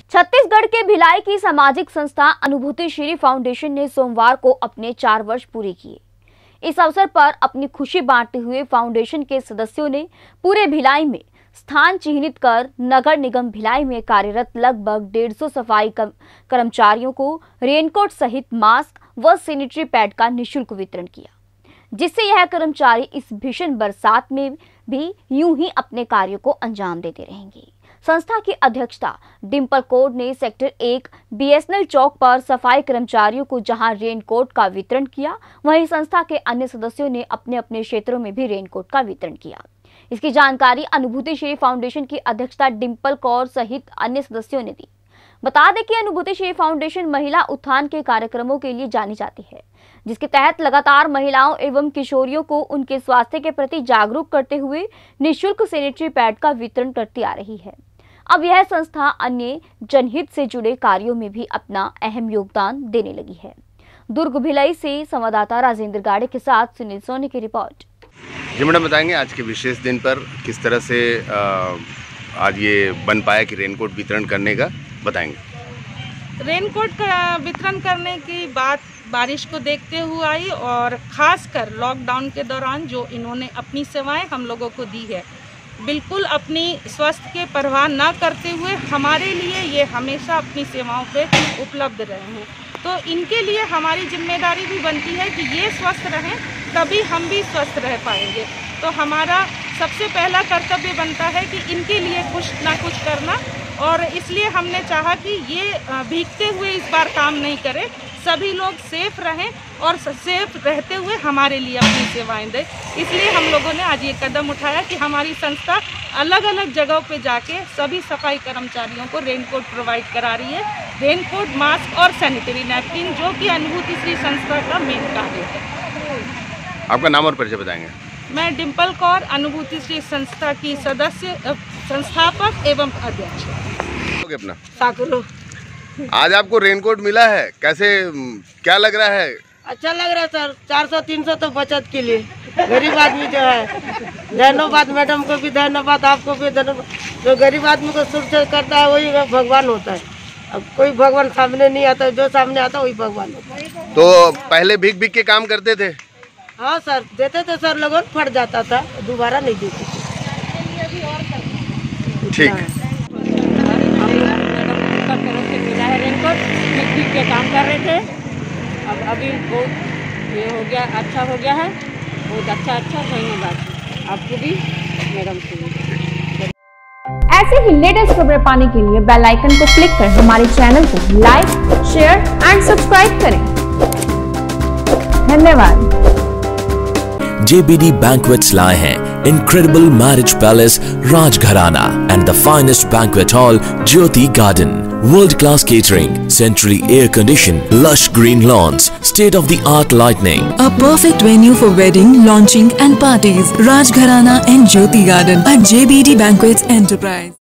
छत्तीसगढ़ के भिलाई की सामाजिक संस्था अनुभूतिश्री फाउंडेशन ने सोमवार को अपने 4 वर्ष पूरे किए। इस अवसर पर अपनी खुशी बांटते हुए फाउंडेशन के सदस्यों ने पूरे भिलाई में स्थान चिन्हित कर नगर निगम भिलाई में कार्यरत लगभग 150 सफाई कर्मचारियों को रेनकोट सहित मास्क व सैनिटरी पैड का निःशुल्क वितरण किया, जिससे यह कर्मचारी इस भीषण बरसात में भी यूं ही अपने कार्यों को अंजाम देते रहेंगे। संस्था की अध्यक्षता डिम्पल कौर ने सेक्टर 1 बीएसएनएल चौक पर सफाई कर्मचारियों को जहां रेनकोट का वितरण किया, वहीं संस्था के अन्य सदस्यों ने अपने अपने क्षेत्रों में भी रेनकोट का वितरण किया। इसकी जानकारी अनुभूतिश्री फाउंडेशन की अध्यक्षता डिम्पल कौर सहित अन्य सदस्यों ने दी। बता दें कि अनुभूतिश्री फाउंडेशन महिला उत्थान के कार्यक्रमों के लिए जानी जाती है, जिसके तहत लगातार महिलाओं एवं किशोरियों को उनके स्वास्थ्य के प्रति जागरूक करते हुए निःशुल्क सैनिटरी पैड का वितरण करती आ रही है। अब यह संस्था अन्य जनहित से जुड़े कार्यों में भी अपना अहम योगदान देने लगी है। दुर्ग भिलाई से संवाददाता राजेंद्र गाड़े के साथ सुनील सोनी की रिपोर्ट। जी मैडम, बताएंगे आज के विशेष दिन पर किस तरह से आज ये बन पाया कि रेनकोट वितरण करने का बताएंगे। रेनकोट का वितरण करने की बात बारिश को देखते हुए आई और ख़ासकर लॉकडाउन के दौरान जो इन्होंने अपनी सेवाएं हम लोगों को दी है, बिल्कुल अपनी स्वास्थ्य के परवाह न करते हुए हमारे लिए ये हमेशा अपनी सेवाओं पे उपलब्ध रहे हैं। तो इनके लिए हमारी जिम्मेदारी भी बनती है कि ये स्वस्थ रहें, तभी हम भी स्वस्थ रह पाएंगे। तो हमारा सबसे पहला कर्तव्य बनता है कि इनके लिए कुछ ना कुछ करना, और इसलिए हमने चाहा कि ये भीगते हुए इस बार काम नहीं करें, सभी लोग सेफ रहें और सेफ रहते हुए हमारे लिए अपनी सेवाएं दें। इसलिए हम लोगों ने आज ये कदम उठाया कि हमारी संस्था अलग अलग जगहों पे जाके सभी सफाई कर्मचारियों को रेनकोट प्रोवाइड करा रही है। रेनकोट, मास्क और सैनिटरी नैपकिन, जो कि अनुभूतिश्री संस्था का मेन कार्य है। आपका नाम और परिचय बताएंगे। मैं डिम्पल कौर, अनुभूतिश्री संस्था की सदस्य, संस्थापक एवं अध्यक्ष। अपना साकुलो। आज आपको रेनकोट मिला है, कैसे क्या लग रहा है? अच्छा लग रहा है सर, 400-300 तो बचत के लिए गरीब आदमी जो है। धन्यवाद मैडम को भी, धन्यवाद आपको भी, धन्यवाद। जो गरीब आदमी को सुरक्षित करता है वही भगवान होता है। अब कोई भगवान सामने नहीं आता, जो सामने आता वही भगवान होता है। तो पहले भीग भीग के काम करते थे? हाँ सर, देते थे सर, लोगों फट जाता था, दोबारा नहीं देते थे। ठीक है। मिला है रेनकोट, भीग के काम कर रहे थे। अब अभी बहुत ये हो गया, अच्छा हो गया है, बहुत अच्छा धन्यवाद आपको भी, मैडम को भी। ऐसे ही लेटेस्ट खबरें पाने के लिए बेल आइकन को क्लिक कर हमारे चैनल को लाइक, शेयर एंड सब्सक्राइब करें। धन्यवाद। JBD Banquets लाए हैं incredible marriage palace Rajgharana and the finest banquet hall Jyoti Garden. World-class catering, centrally air-conditioned, lush green lawns, state-of-the-art lighting. A perfect venue for wedding, launching and parties. Rajgharana and Jyoti Garden at JBD Banquets Enterprise.